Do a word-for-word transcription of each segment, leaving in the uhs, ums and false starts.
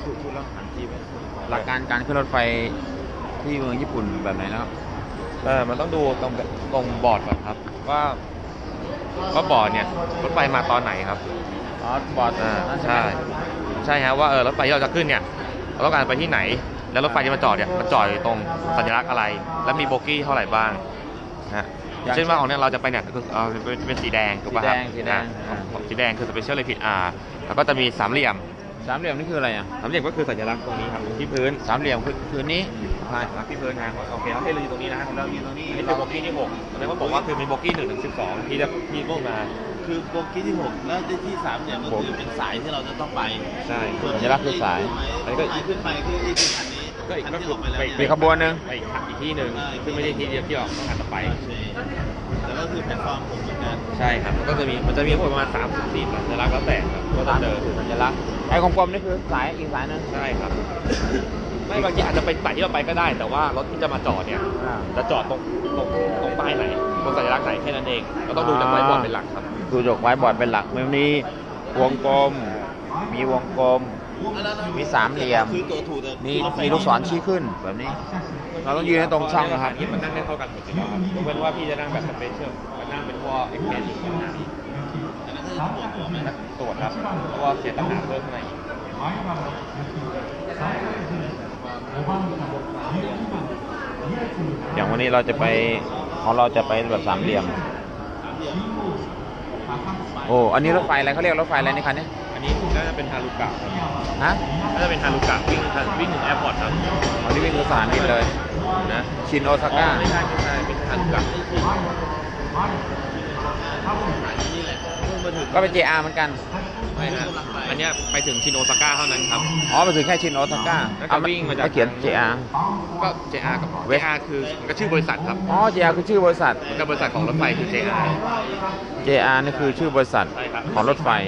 พูดพูดแล้วหันทีไปหลักการการขึ้นรถไฟที่เมืองญี่ปุ่นแบบไหนนะครับเออมันต้องดูตรงตรงบอร์ดก่อนครับว่าว่าบอร์ดเนี่ยรถไฟมาตอนไหนครับอ๋อบอร์ดอ่าใช่ใช่ฮะว่าเออรถไฟที่เราจะขึ้นเนี่ยเราต้องการไปที่ไหนแล้วรถไฟที่มาจอดเนี่ยมันจอดอยู่ตรงสัญลักษณ์อะไรแล้วมีโบกี้เท่าไหร่บ้างนะเช่นว่าของเนี่ยเราจะไปเนี่ยคือเอาเป็นสีแดงถูกป่ะครับสีแดงสีแดงคือ Special Rapid R แล้วก็จะมีสามเหลี่ยมสามเหลี่ยมนี่คืออะไรอ่ะสามเหลี่ยมก็คือสัญลักษณ์ตรงนี้ครับที่พื้นสามเหลี่ยมคือพื้นนี้ใช่ครับที่พื้นนะโอเคเราให้เราอยู่ตรงนี้นะเราอยู่ตรงนี้นี่คือโบกี้ที่หกแสดงว่าบอกว่าคือมีโบกี้หนึ่งถึงสิบสองที่จะที่พวกมาคือโบกี้ที่หกแล้วที่สามเนี่ยก็คือเป็นสายที่เราจะต้องไปใช่สัญลักษณ์คือสายอันนี้ก็ขึ้นไปคืออีกอันนี้ก็อีกก็คือไปอีกขบวนหนึ่งไปอีกที่หนึ่งซึ่งไม่ใช่ที่เดียวที่ออกต้องหันต่อไปแต่ก็คือแพลตฟอร์มผมเหมือนกันใช่ครับก็จะมีมันจะมีประมาณสามสิบสี่สัญลักษณ์แล้วแต่ครับก็จะเจอสัญลักษณ์ไอ้กลมๆนี่คือสายอีกสายนึงใช่ครับไม่บางทีอาจจะไปสายที่เราไปก็ได้แต่ว่ารถที่จะมาจอดเนี่ยจะจอดตรงตรงตรงป้ายไหนตรงสัญลักษณ์ไหนแค่นั้นเองเราต้องดูจากไว้บอร์ดเป็นหลักครับดูจากไว้บอร์ดเป็นหลักมันมีวงกลมมีวงกลมมีสามเหลี่ยมมีมีลูกศรชี้ขึ้นแบบนี้เราต้องยืนให้ตรงช่องนะครับที่มันนั่งได้เท่ากันหมดเลยครับยกเว้นว่าพี่จะนั่งแบบสเปเชียลมันนั่งเป็นว่าเอ็กแกนอยู่ข้างหน้าตรวจครับเพราะว่าเสียตังค์เพิ่มข้างในอย่างวันนี้เราจะไปของเราจะไปแบบสามเหลี่ยมโอ้อันนี้รถไฟอะไรเขาเรียกรถไฟอะไรในคันนี้อันนี้น่าจะเป็นฮารุกะฮะน่าจะเป็นฮารุกะวิ่งวิ่งถึงแอร์พอร์ตครับอ๋อที่วิ่งถึงสนามบินเลยนะชินโอซาก้าไม่ใช่ไม่ใช่เป็นฮารุกะก็เป็น เจ อาร์ เหมือนกันไม่ฮะอันนี้ไปถึงชินโอซาก้าเท่านั้นครับอ๋อไปถึงแค่ชินโอซาก้าเอาวิ่งมาจากเขียน เจ อาร์ก็ เจ อาร์ กับ เจ อาร์ คือก็ชื่อบริษัทครับอ๋อ เจ อาร์ คือชื่อบริษัทกับบริษัทของรถไฟคือ เจ อาร์เจ อาร์ นี่คือชื่อบริษัทของรถไฟ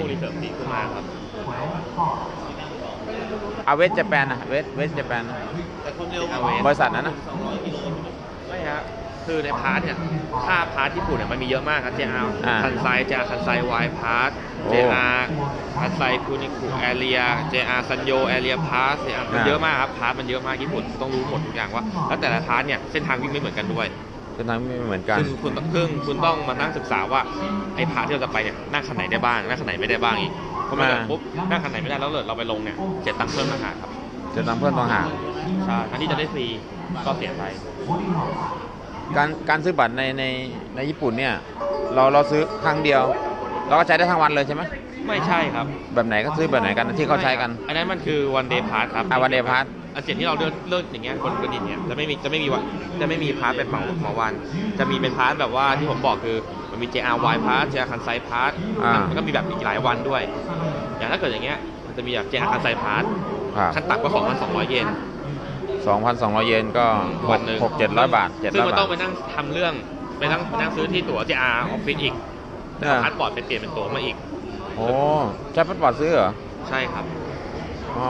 อาเวสเจแปนนะเวสเวสเจแปนบริษัทนั้นนะไม่ฮะคือในพาร์ทเนี่ยค่าพาร์ทญี่ปุ่นเนี่ยมันมีเยอะมากครับ เจ อาร์ คันไซ เจ อาร์ คันไซวายพาร์ท เจ อาร์ คันไซคูนิคุแอเรีย เจ อาร์ ซันโยแอเรียพาร์ทมันเยอะมากครับพาร์ทมันเยอะมากญี่ปุ่นต้องรู้หมดทุกอย่างว่าแล้วแต่ละพาร์ทเนี่ยเส้นทางวิ่งไม่เหมือนกันด้วยเส้นทางไม่เหมือนกันคือคุณต้องคุณต้องมานั่งศึกษาว่าไอ้พาร์ทที่เราจะไปเนี่ยนั่งคันไหนได้บ้างนั่งคันไหนไม่ได้บ้างอีกเพราะมันปุ๊บนั่งคันไหนไม่ได้แล้วเราไปลงเนี่ยเจ็ดตังค์เพิ่มต่างหากครับเจ็ดตังค์เพิ่มต่างหากใช่อันนี้จะได้ฟรีก็เสียไปการการซื้อบัตรในในในญี่ปุ่นเนี่ยเราเราซื้อครั้งเดียวเราก็ใช้ได้ทั้งวันเลยใช่ไหมไม่ใช่ครับแบบไหนก็ซื้อแบบไหนกันที่เขาใช้กันอันนั้นมันคือวันเดย์พาร์ทครับอ่าวันเดย์พาร์ทอันเสียที่เราเลือกเลือกอย่างเงี้ยคนกระดิ่งเนี่ยจะไม่มีจะไม่มีวันจะไม่มีพาร์ทเป็นเหมาเหมาวันจะมีเป็นพาร์ทแบบว่าที่ผมบอกคือมันมี เจ อาร์ วาย พาร์ท เจ อาร์ คันไซพาร์ทมันก็มีแบบอีกหลายวันด้วยอย่างถ้าเกิดอย่างเงี้ยมันจะมีแบบ เจ อาร์ คันไซพาร์ทขั้นต่ำก็สองพันสองร้อยเยนสองพันสองร้อยเยนก็วันหนึ่งหกเจ็ดร้อยบาทซึ่งมันต้องไปนั่งทำเรื่องไปนั่งไปนั่งซื้อที่ตั๋ว เจ อาร์ ออฟฟิศอีกแล้วพาสปอร์ตไปเปลี่ยนเป็นตั๋วมาอีกโอ้ใช้พาสปอร์ตซื้อเหรอใช่ครับอ๋อ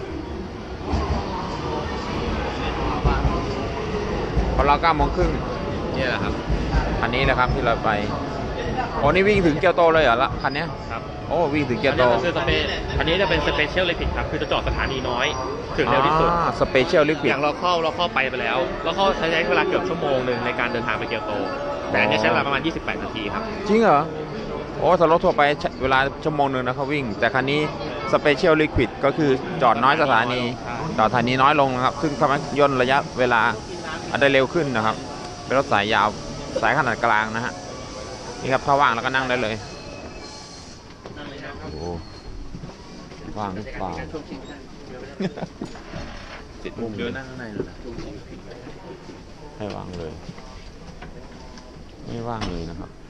พอเราเก้าโมงครึ่งนี่แหละครับอันนี้นะครับที่เราไปโอ้นี่วิ่งถึงเกียวโตเลยเหรอละคันนี้ครับโอ้วิ่งถึงเกียวโตอันนี้จะเป็นสเปเชียลลิมิตครับคือจะจอดสถานีน้อยถึงเร็วที่สุดสเปเชียลลิมิตอย่างเราเข้าเราเข้าไปไปแล้วแล้วเขาใช้เวลาเกือบชั่วโมงหนึ่งในการเดินทางไปเกียวโตแต่อันนี้ใช้เวลาประมาณยี่สิบแปดนาทีครับจริงเหรอโอ้ถ้ารถทั่วไปเวลาชั่วโมงหนึ่งนะเขาวิ่งแต่คันนี้สเปเชียลลิมิตก็คือจอดน้อยสถานีจอดสถานีน้อยลงนะครับซึ่งทำให้ย่นระยะเวลาได้เร็วขึ้นนะครับเป็นรถสายยาวสายขนาดกลางนะฮะนี่ครับถ้าว่างแล้วก็นั่งได้เลยโอ้ว่างหรือเปล่าติดมุมเดินนั่งข้างในเลยให้ว่างเลยไม่ว่างเลยนะครับ